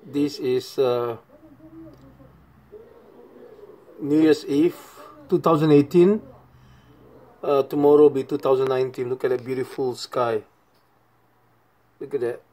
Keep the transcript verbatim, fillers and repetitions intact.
This is uh, New Year's Eve two thousand eighteen. Uh, tomorrow will be two thousand nineteen. Look at that beautiful sky. Look at that.